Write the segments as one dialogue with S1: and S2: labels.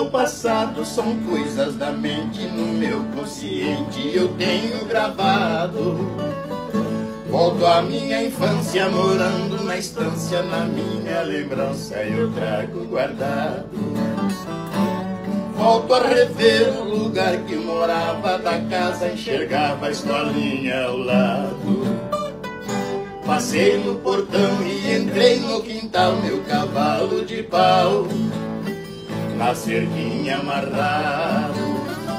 S1: meu passado são coisas da mente, no meu consciente eu tenho gravado. Volto à minha infância, morando na estância, na minha lembrança eu trago guardado. Volto a rever o lugar que morava, da casa enxergava a escolinha ao lado. Passei no portão e entrei no quintal, meu cavalo de pau na cerquinha amarrado.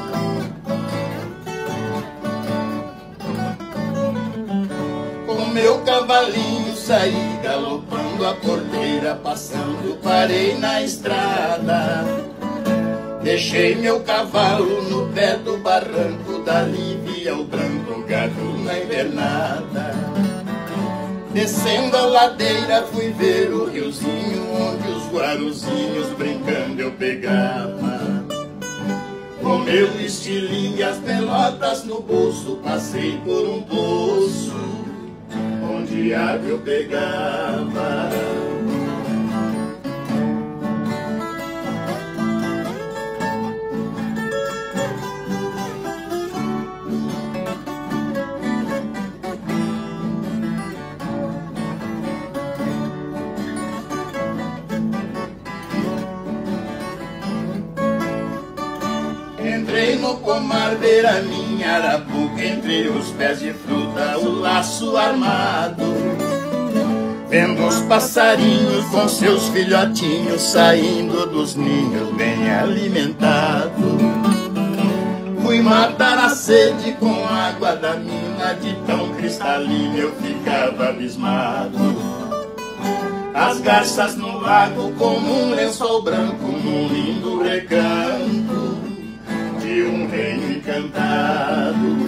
S1: Com meu cavalinho saí galopando a porteira, passando parei na estrada. Deixei meu cavalo no pé do barranco, dali via o branco gado na invernada. Descendo a ladeira fui ver o riozinho, onde os guaruzinhos brincando eu pegava. Com meu estilingue e as pelotas no bolso, passei por um poço, onde água eu pegava. Entrei no pomar, beira minha arapuca, entre os pés de fruta, o laço armado. Vendo os passarinhos com seus filhotinhos saindo dos ninhos bem alimentados. Fui matar a sede com água da mina, de tão cristalina eu ficava abismado. As garças no lago como um lençol branco, num lindo recanto de um reino encantado.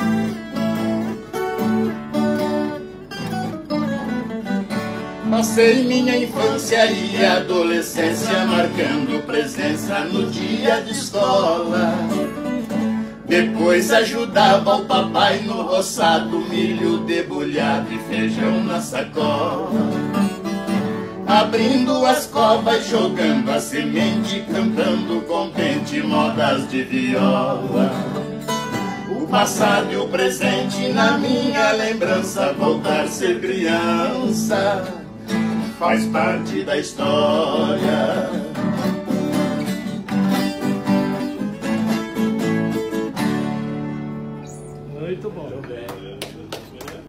S1: Passei minha infância e adolescência marcando presença no dia de escola. Depois ajudava o papai no roçado, milho debulhado e feijão na sacola. Abrindo as covas, jogando a semente, cantando contente modas de viola. O passado e o presente na minha lembrança, voltar a ser criança faz parte da história.
S2: Muito bom.